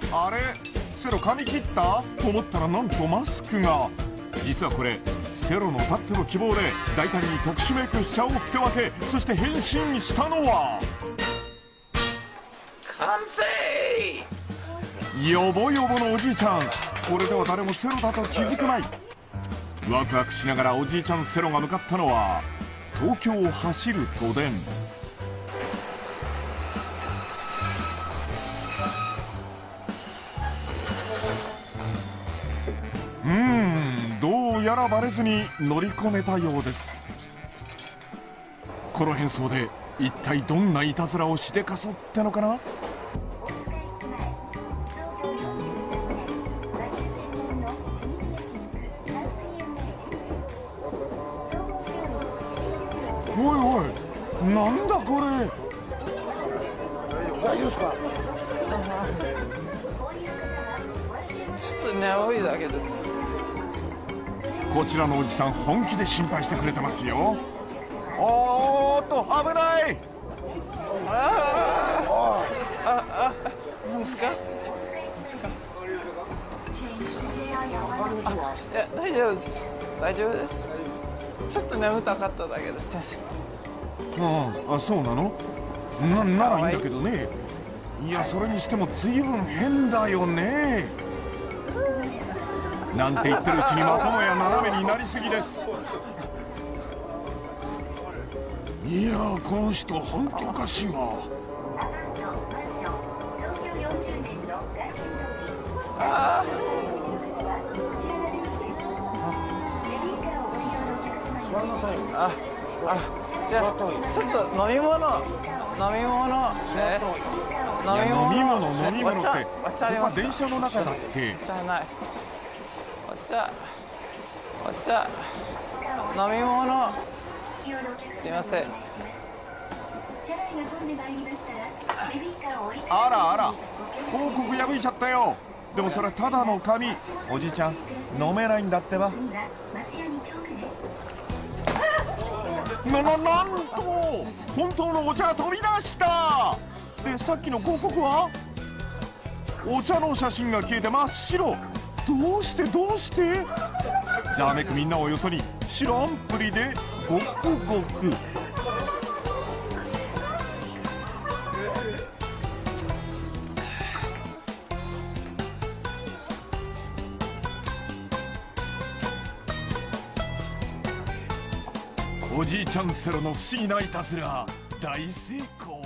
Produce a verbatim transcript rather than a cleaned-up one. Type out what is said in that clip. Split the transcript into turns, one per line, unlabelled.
あれ、セロ髪切ったと思ったら、なんとマスクが。実はこれセロのたっての希望で大胆に特殊メイクしちゃおうってわけ。そして変身したのは
完成。
ヨボヨボのおじいちゃん。これでは誰もセロだと気づくまい。ワクワクしながらおじいちゃんセロが向かったのは東京を走る都電。うーん、どうやらバレずに乗り込めたようです。この変装で一体どんないたずらをしでかそってのかな。おいおい、なんだこれ。
大丈夫ですか？
ちょっと眠いだけです。
こちらのおじさん本気で心配してくれてますよ。おーっと危ない。
ああああ、何ですか？何ですか？いや、大丈夫です。大丈夫です。ちょっと眠たかっただけです、先生。
ああ、そうなの？な、ならいいんだけどね。いや、それにしても随分変だよね。なんて言ってるうちにまたもや斜めになりすぎです。いやー、この人本当おかしいわ。
ああ、あ、いや、ちょっと飲み物、飲み物、え、飲み物、
飲み物、飲み物って、こ
お茶あり
こは
ますか？
電車の中だって。
お茶ない。お茶、お茶、飲み物。すいません。
あらあら、広告破いちゃったよ。でもそれただの紙。おじいちゃん飲めないんだってば。な、な、なんと本当のお茶が飛び出した。で、さっきの広告はお茶の写真が消えて真っ白。どうしてどうして。ざわめくみんなをよそに知らんぷりでごくごく。おじいちゃんセロの不思議ないたずら大成功。